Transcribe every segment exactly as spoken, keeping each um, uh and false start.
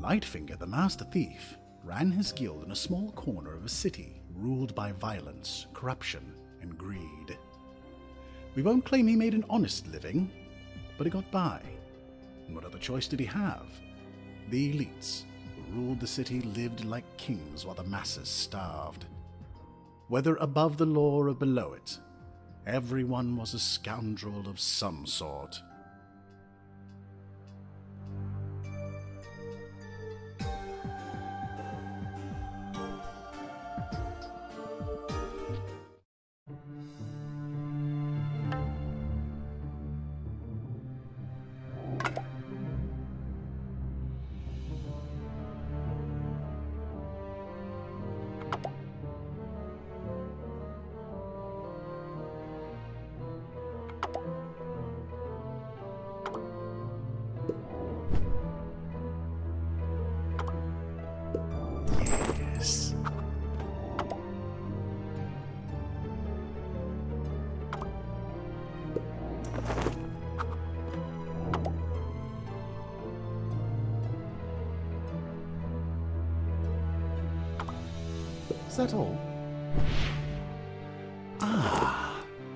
Lightfinger, the master thief, ran his guild in a small corner of a city ruled by violence, corruption, and greed. We won't claim he made an honest living, but he got by. And what other choice did he have? The elites who ruled the city lived like kings while the masses starved. Whether above the law or below it, everyone was a scoundrel of some sort. Is that all? Ah.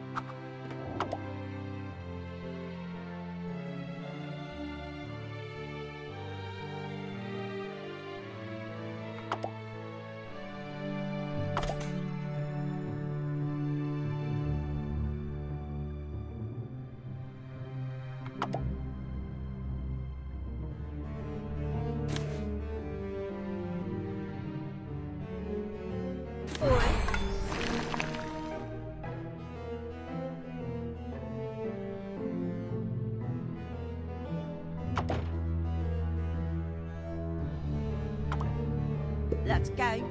Let's go.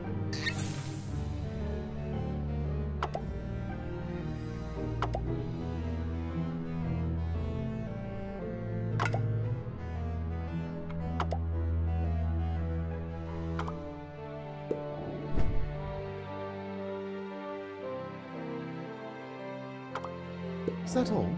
Is that all?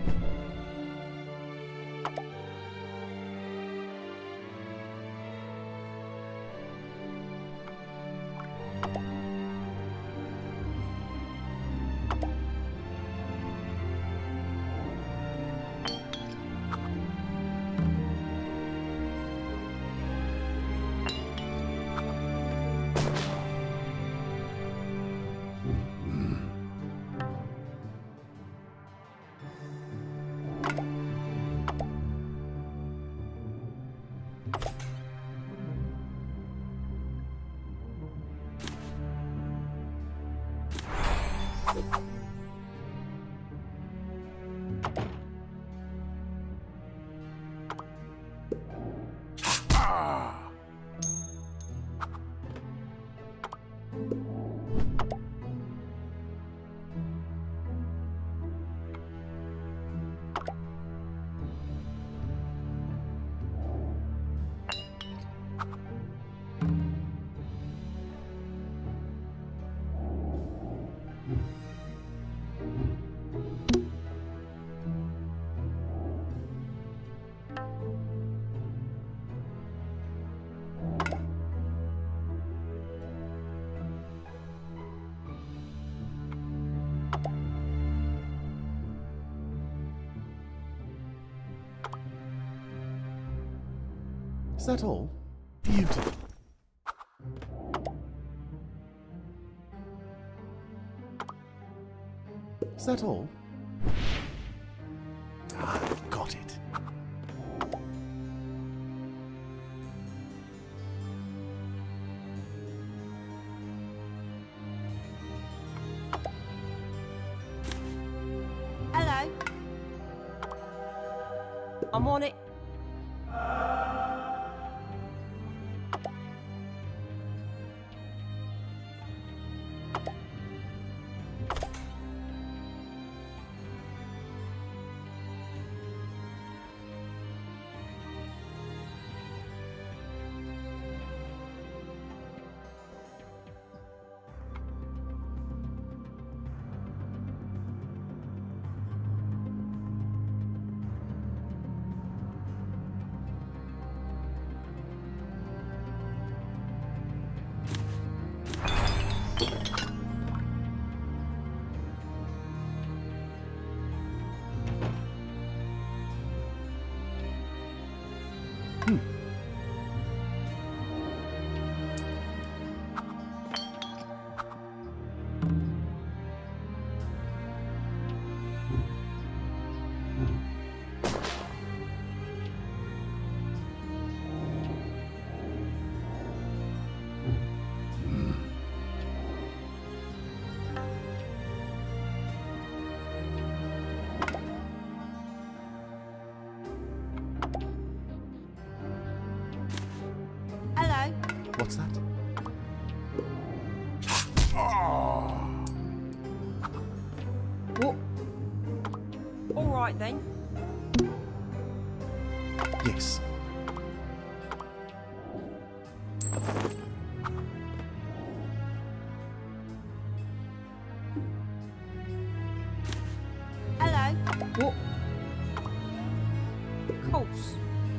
Is that all? Beautiful. Is that all? Ah, I've got it. Hello. I'm on it. right then. Yes. Hello. What? Of course.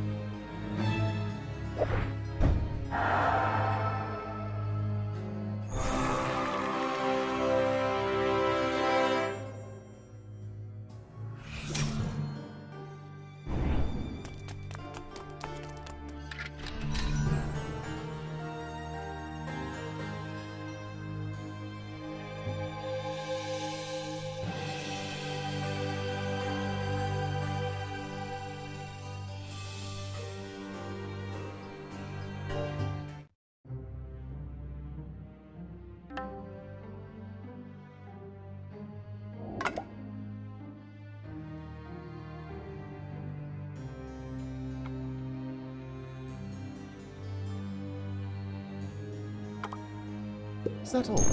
Is that all?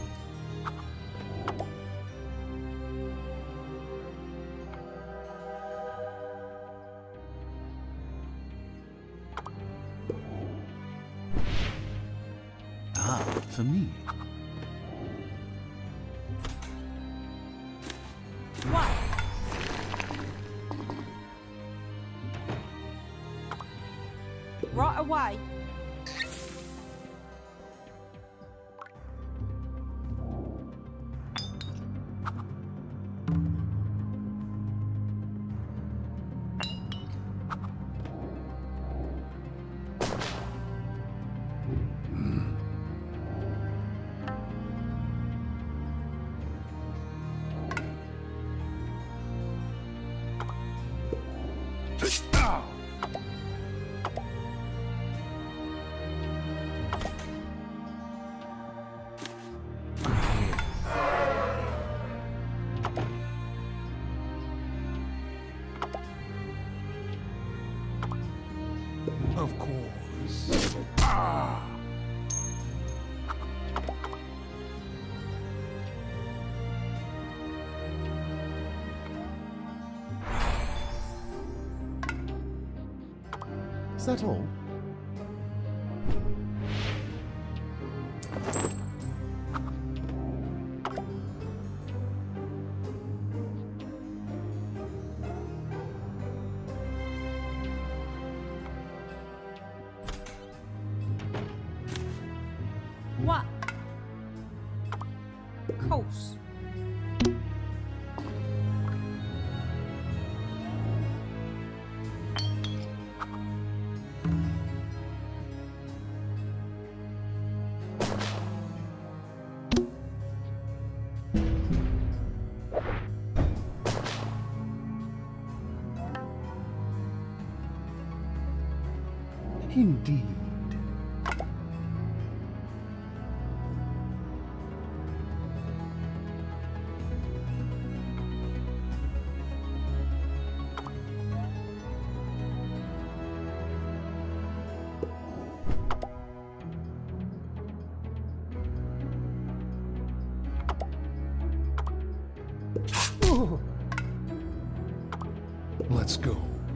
Ah, for me. What? Right away. Of course. Ah! Is that all? What? Of course. Indeed. Let's go.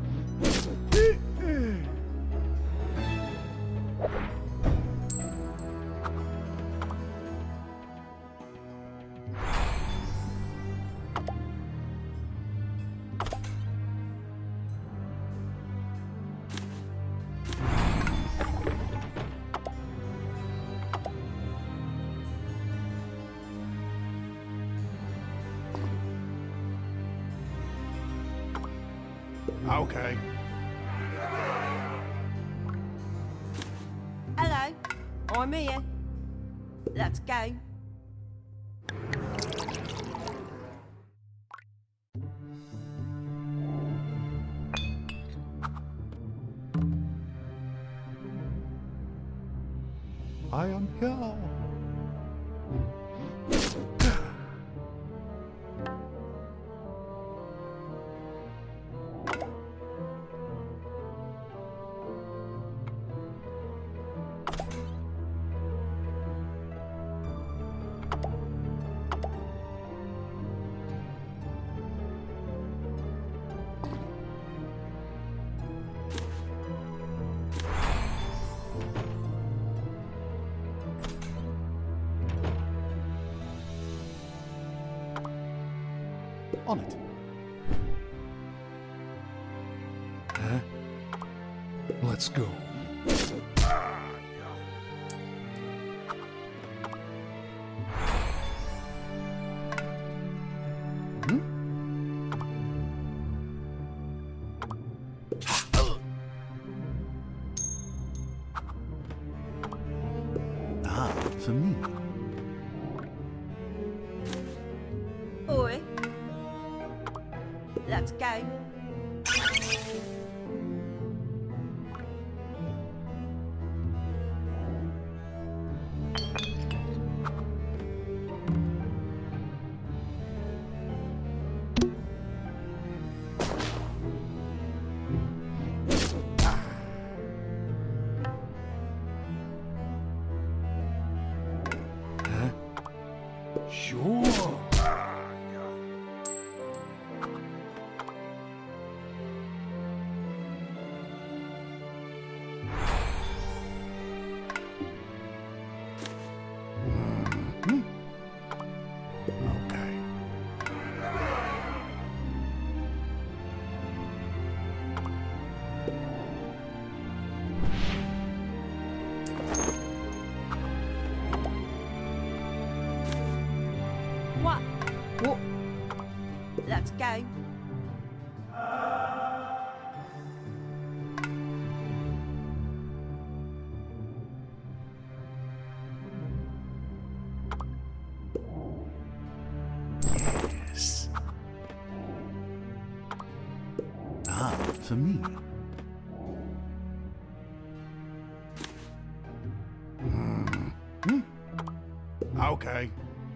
Okay. Hello. I'm here. Let's go. I am here. On it. Huh? Let's go. Ah, for me. Oi. Let's go. Sure. Hmm. Okay. What? What? Let's go. Yes. Ah, for me. Hmm. Hmm. Okay.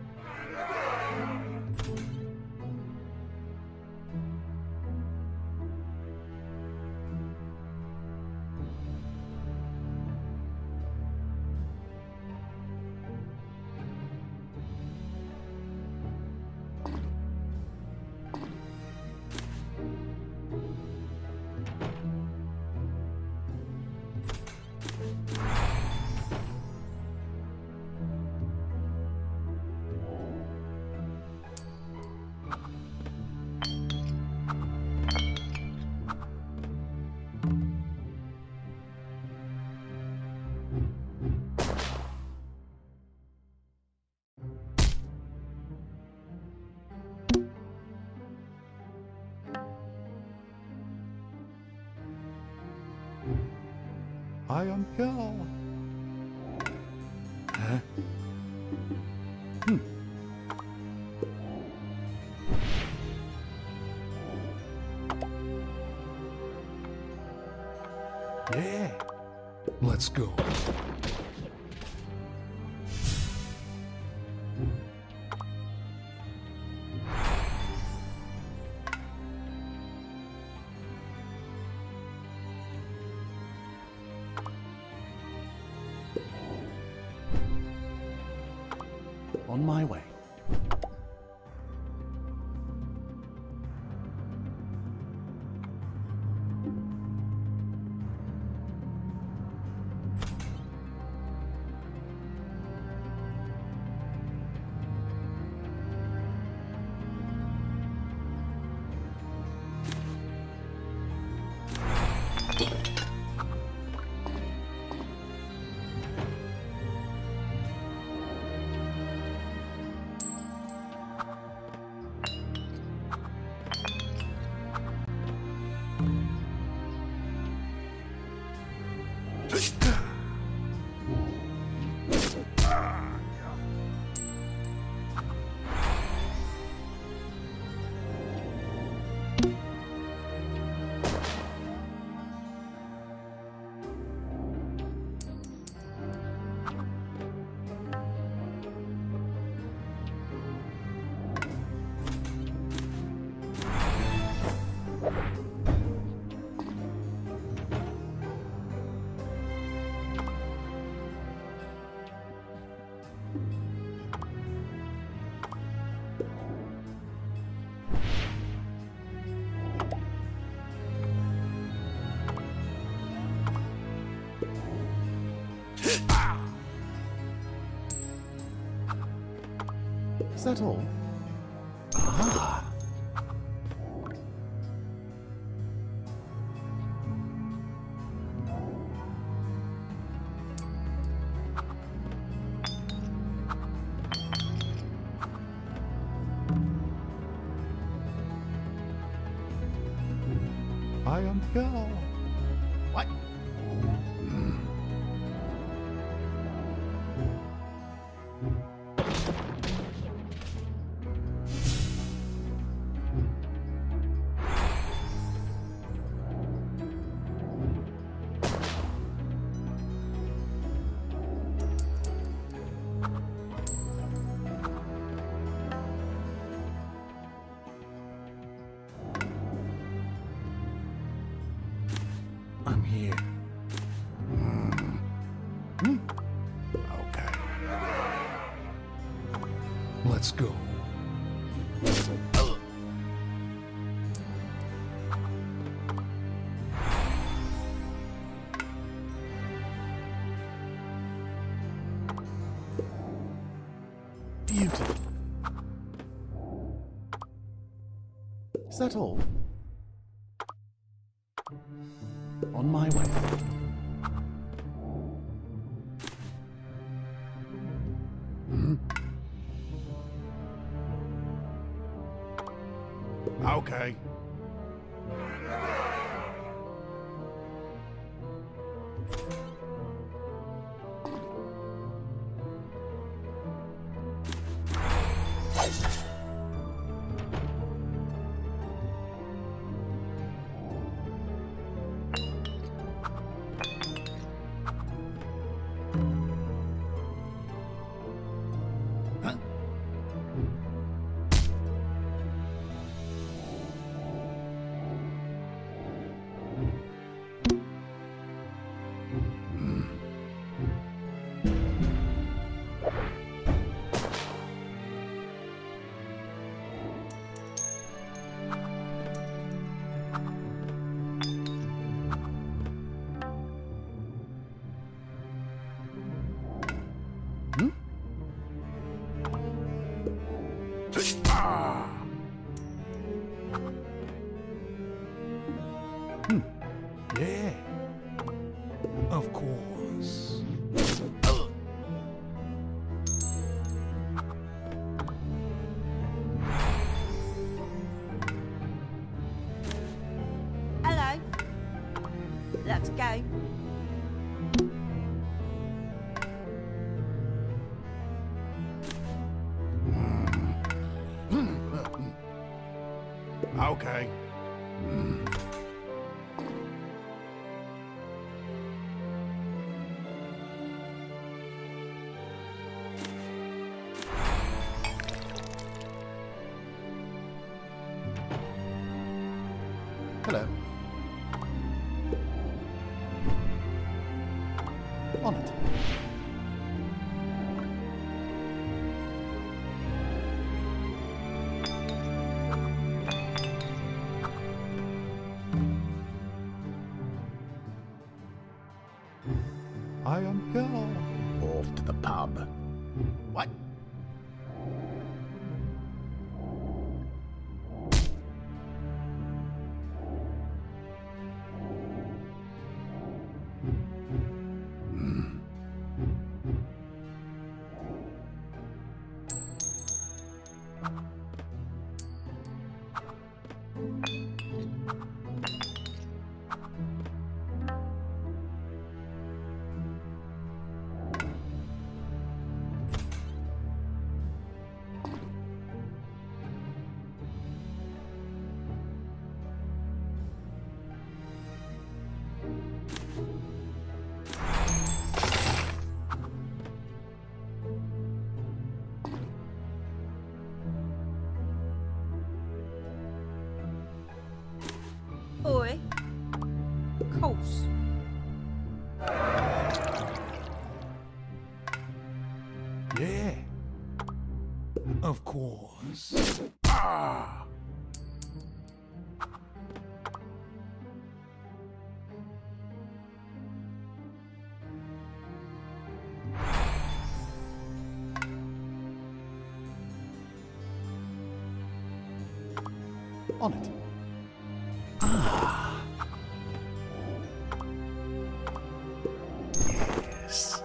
I am here. Huh? Hmm. Yeah. Let's go. On my way. Is that all? Ah. I am here. What? I'm here. Okay. Let's go. Beautiful. Is that all? On my way. Hmm? Okay. Huh? Hmm? Ah! Hmm. Yeah. Of course. Hello. Let's go. Okay. Hello. On it. I am here. Off to the pub. What? Boy. Course. Yeah. Of course. Ah! On it. Ah. Yes.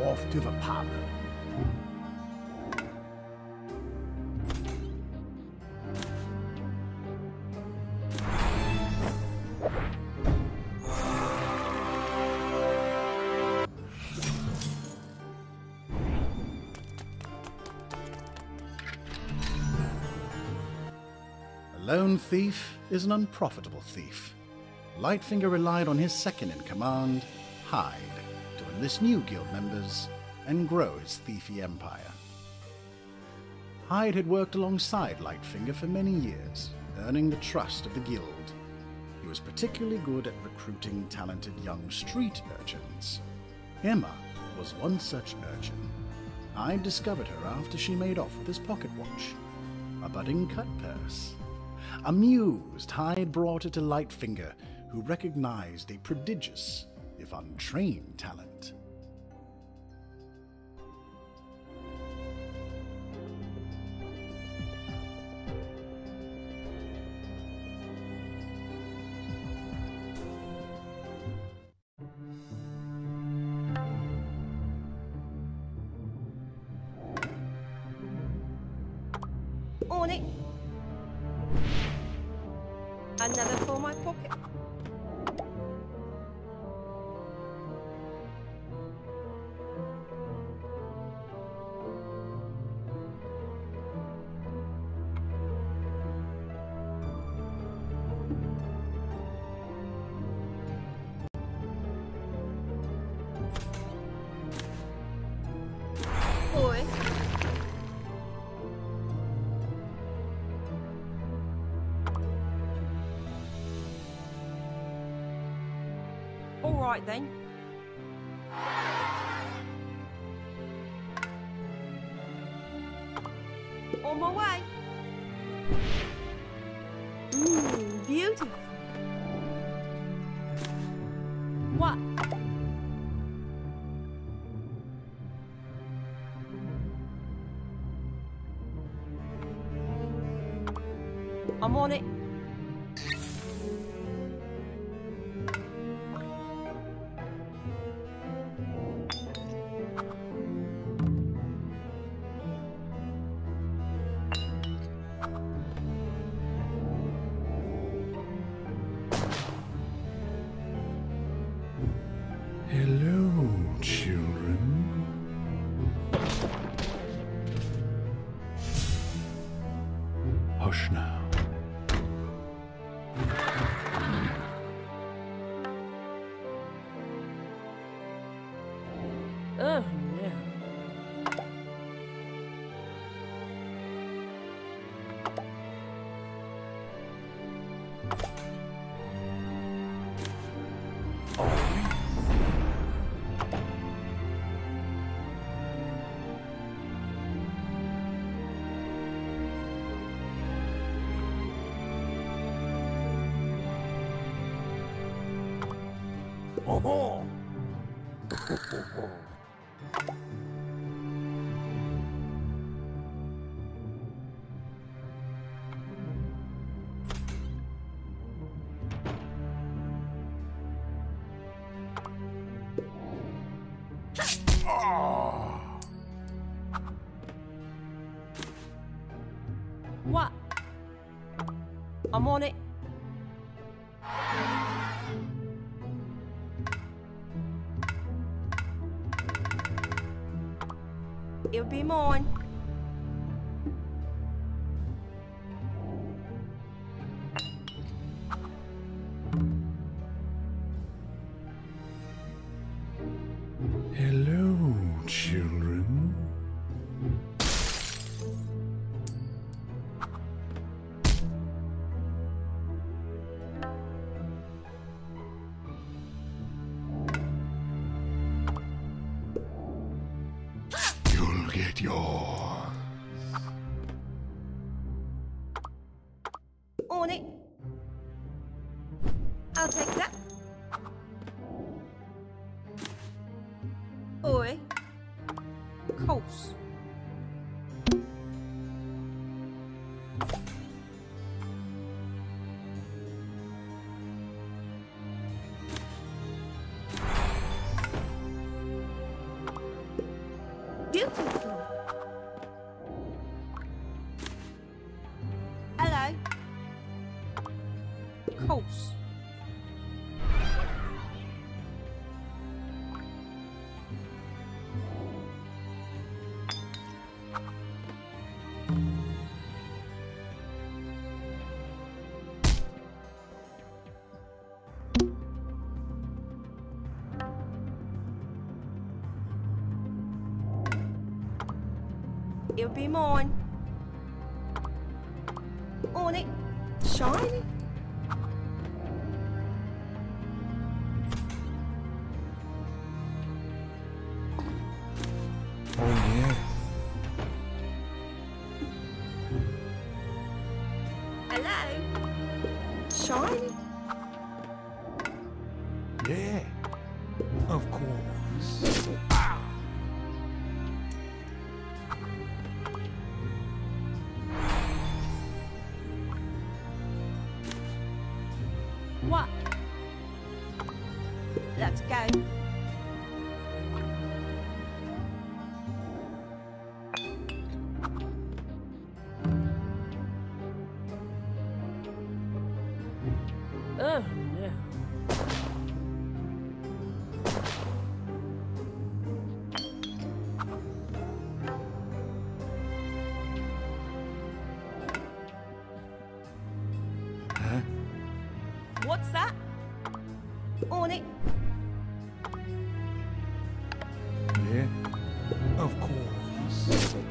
off to the pub. A lone thief is an unprofitable thief. Lightfinger relied on his second-in-command, Hyde, to enlist new guild members and grow his thiefy empire. Hyde had worked alongside Lightfinger for many years, earning the trust of the guild. He was particularly good at recruiting talented young street urchins. Emma was one such urchin. Hyde discovered her after she made off with his pocket watch, a budding cut purse. Amused, Hyde brought her to Lightfinger, who recognized a prodigious, if untrained, talent. On it. Another for my pocket. Boy. All right then. On my way. Mmm, beautiful. What? I'm on it. Hello, children. Hush now. Oh, no. Oh, What? I'm on it. It'll be mine. hello, children. You'll get yours. On it. I'll take that. Oi. Course. course. It'll be mine. On it. Shine. Oh yeah. Hello. Shine. Yeah. Of course. What? Let's go. Oh no. Huh? What's that? On it. Yeah. Of course.